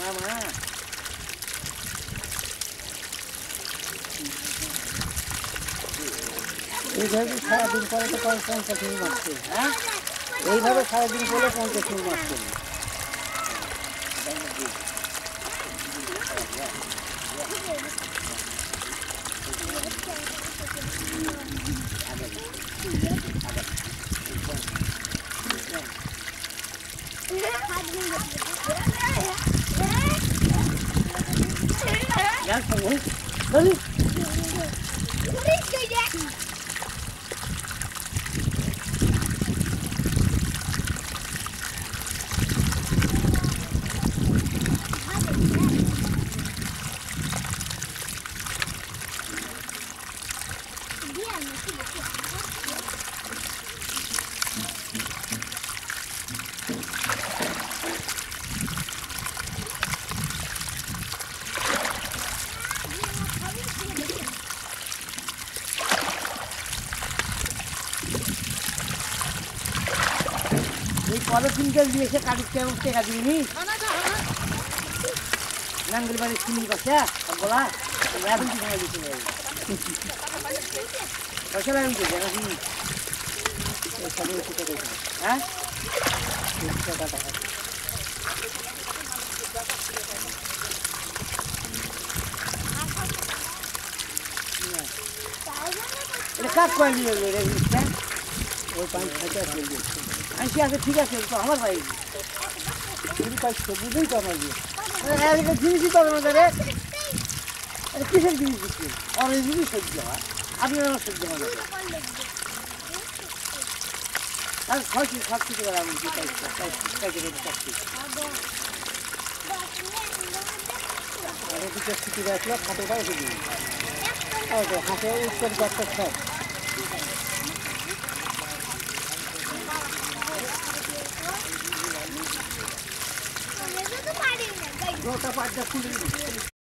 মা এইভাবে সারাদিন পরে তো 50 মিনিট মাছ করি। হ্যাঁ এইভাবে সারাদিন পরে 50 মিনিট মাছ করি। এই পলিথিনটা দিয়েছে কাটিতে টেকা দিইনি নাঙ্গল বাড়ি চিনি পাশে বলা এখন কি সময় দিতে হবে পয়সা লাগবে তো নাকি হ্যাঁ এটা কাজ করে নিয়ে ওই পাঁচ হাজার আইসি আছে ঠিক আছে তো আমার ভাই বুঝেই তো আমার জিনিসই পাবে না রে কিসের জিনিস দিচ্ছি অনেক জিনিস সহ্য হয় আপনি আমার সহ্য হয় আর খাচ্ছি খাচ্ছি তো আমি ছুটি রাখলে খাটোটা এসে দিই হাতে উত্তর যাত্রা সব Nota parte da